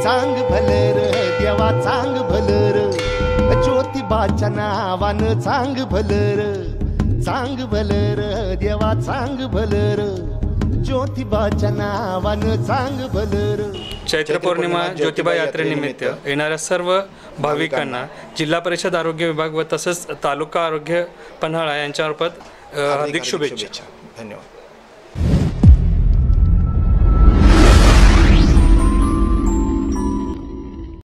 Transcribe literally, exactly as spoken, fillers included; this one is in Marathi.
चांग भलर देवा चांग भलर ज्योतिबाच्या नावानं चांग भलर चांग भलर देवा चांग भलर ज्योतिबाच्या नावानं चांग भलर। चैत्र पौर्णिमा ज्योतिबा यात्रेनिमित्त येणाऱ्या सर्व भाविकांना जिल्हा परिषद आरोग्य विभाग व तसेच तालुका आरोग्य पन्हाळा यांच्यामार्फत हार्दिक शुभेच्छा। धन्यवाद।